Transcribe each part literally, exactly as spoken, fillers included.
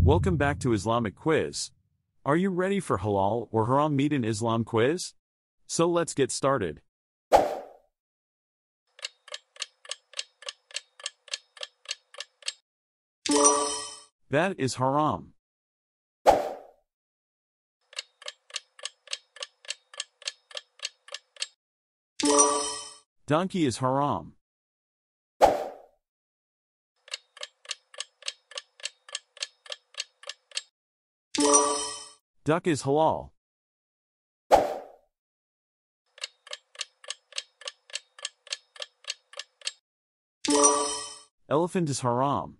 Welcome back to Islamic Quiz. Are you ready for halal or haram meat in Islam quiz? So let's get started. That is haram. Donkey is haram. Duck is halal. Elephant is haram.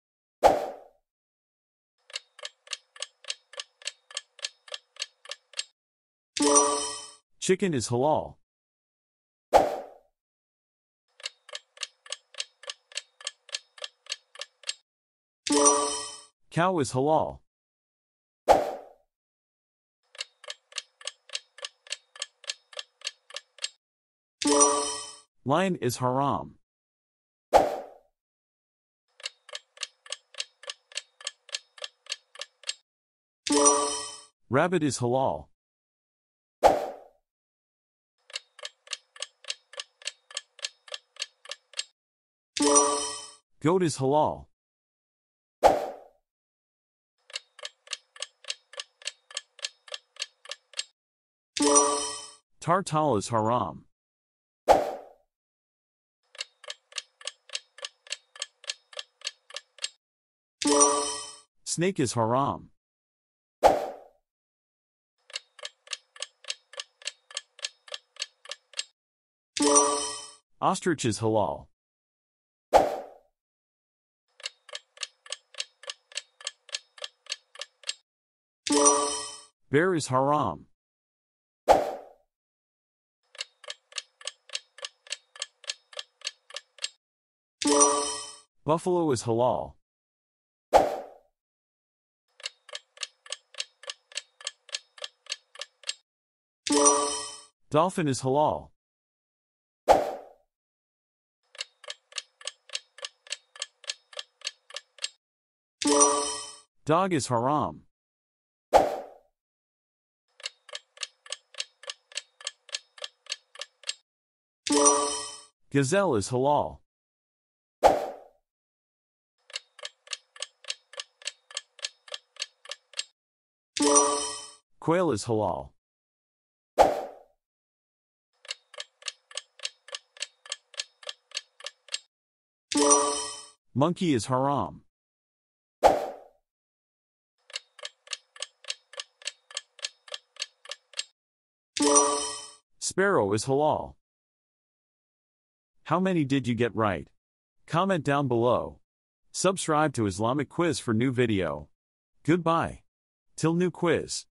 Chicken is halal. Cow is halal. Lion is haram. Rabbit is halal. Goat is halal. Tartal is haram. Snake is haram. Ostrich is halal. Bear is haram. Buffalo is halal. Dolphin is halal. Dog is haram. Gazelle is halal. Quail is halal. Monkey is haram. Sparrow is halal. How many did you get right? Comment down below. Subscribe to Islamic Quiz for new video. Goodbye. Till new quiz.